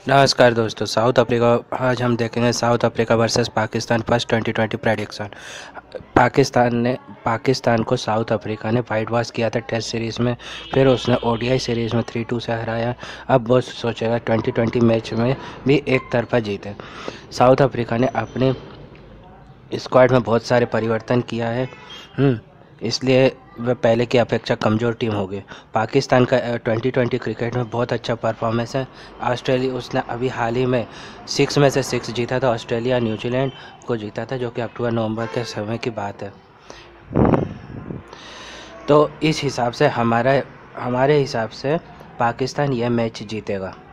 नमस्कार दोस्तों, south Africa. आज हम देखेंगे South Africa versus Pakistan first 2020 prediction. Pakistan को साउथ अफ्रीका ने वाइट वॉश किया था टेस्ट सीरीज़ में, फिर उसने ओडीआई सीरीज़ में 3-2 से हराया। अब वो सोचेगा 2020 मैच में भी एक तरफा जीते। साउथ अफ्रीका ने अपने स्क्वाड में बहुत सारे परिवर्तन किया है, इसलिए वह पहले की अपेक्षा कमज़ोर टीम होगी। पाकिस्तान का 2020 क्रिकेट में बहुत अच्छा परफॉर्मेंस है। ऑस्ट्रेलिया उसने अभी हाल ही में 6 में से 6 जीता था। ऑस्ट्रेलिया न्यूजीलैंड को जीता था, जो कि अक्टूबर नवंबर के समय की बात है। तो इस हिसाब से हमारे हिसाब से पाकिस्तान यह मैच जीतेगा।